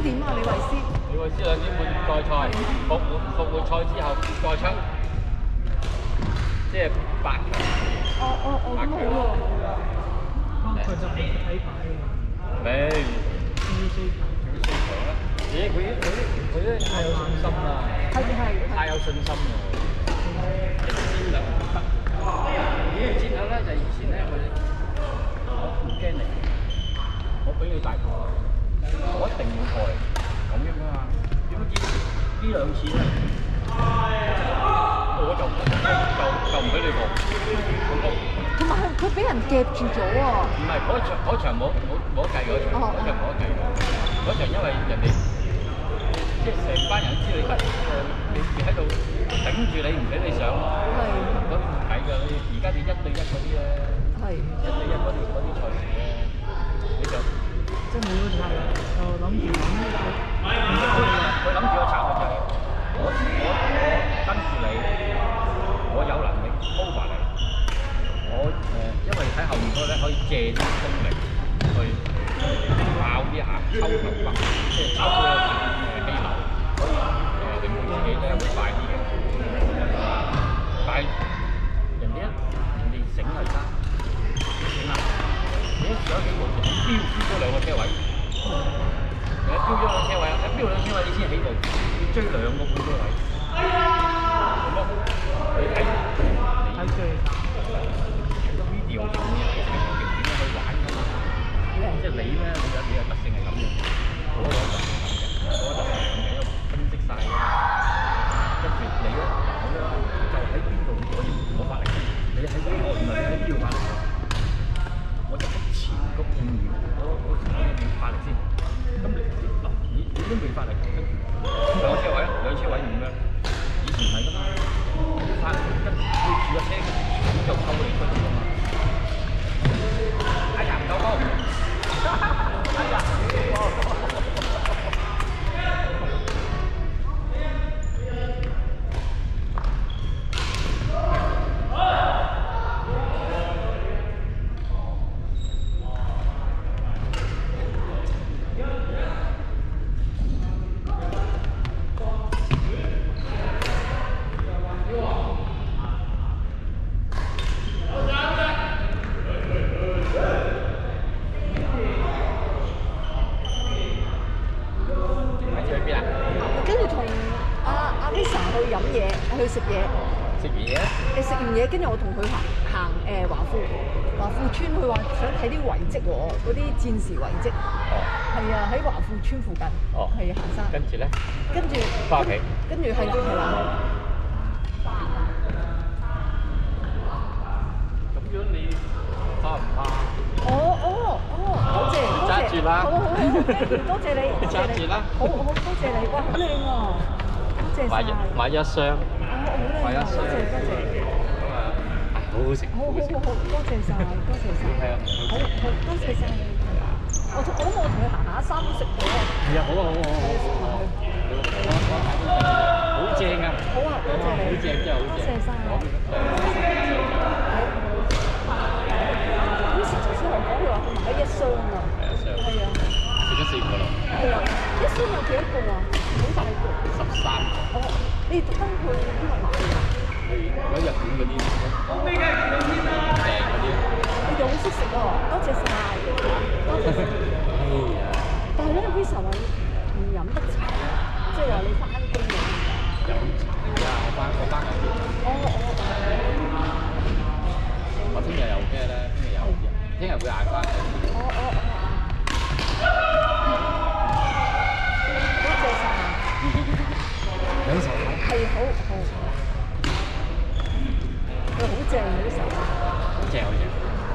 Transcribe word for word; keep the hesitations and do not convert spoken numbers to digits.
幾點啊？李慧詩？ 李慧詩兩點半再賽，復活復活賽之後再出，即係八強。 哦哦哦，咁好喎。 佢就係睇牌喎。 未。 要四強。 要四強啦！咦，佢佢佢都太有信心啦， 係係。 太有信心啦。戰略唔得。戰略咧就以前咧佢，我唔驚你，我俾你大球，我一定要過嚟，咁樣噶嘛。點知呢兩次咧，我就就就就唔俾你過，咁同埋佢佢俾人夾住咗喎。 唔係嗰場嗰場冇冇冇得計嗰場，嗰場冇得計嘅。嗰場因為人哋即係成班人都知你得，你你喺度頂住你唔俾你上，咁唔計㗎。而家你一對一嗰啲咧，一對一嗰啲嗰啲賽事咧，你就即係冇咗策略，就諗住諗呢個。 佢諗住個策略就係我我跟住你，我有能力 over 你，我誒因為喺後面嗰咧可以借啲功力去爆啲下抽頭北，即係抽到誒氣流，可以誒令到自己咧會快啲嘅。但係人哋一人哋醒係得，醒啊！你一上幾步就飆飆咗兩個車位。你飆咗兩個車位，一飆兩個車位你先起步，要追兩個半車位。咁咯，你睇睇最睇個 video 片嘅，睇條片點樣去玩㗎嘛？即係你咧，你有你有特性係咁嘅，我有特性係咁嘅，我有特性係咁嘅，因為分析晒㗎嘛。跟住你咧，我咧就喺邊度我要我發力，你喺邊度原來你喺邊度發力，我就喺前嗰半秒，我我我要發力先。咁你嗱，你你都未發力，跟住兩個車位啊，兩車位唔咩？以前係㗎嘛，發力跟住要住個車，咁就溝你出嚟㗎嘛。哎呀，唔夠高！哎呀， 去食嘢， 食嘢啊！ 誒食完嘢，跟住我同佢行行誒華富華富村，佢話想睇啲遺跡喎，嗰啲戰時遺跡。 哦。係啊，喺華富村附近。 哦。係行山。 跟住咧？ 跟住。 翻屋企。 跟住係係啦。 咁樣你怕唔怕？ 哦哦哦，多謝多謝。 揸住啦！ 好好好，多謝你，多謝你。 揸住啦！ 好好多謝你，哇，好靚喎！多謝晒。 買一箱。 買一箱。多謝多謝。 咁啊，好好食。 好好好好，多謝晒，多謝晒。 係啊。 好好，多謝晒。我我諗我同佢行下山都食到啊。 係啊，好啊好啊好啊。好正啊！ 好啊，多謝你。 好正真係好正。 多謝晒。好似頭先我講佢話佢買一箱啊。 係一箱。 係啊。 食咗四個啦。 係啊，一箱有幾多個啊？好大個。 十三個。 哦，你特登去邊度買㗎？ 去嗰日本嗰啲訂嗰啲。 你哋好識食喎，多謝晒，多謝晒。 係啊。 但係咧 ，Visa 話唔飲得茶，即係話你翻工嘅。 飲茶啊！我翻我翻緊工。 哦哦哦。 我聽日有咩咧？聽日有，聽日會嗌翻去。 哦哦哦。多謝晒。 享受下。 係好好。佢好正嗰啲手。 好正好正。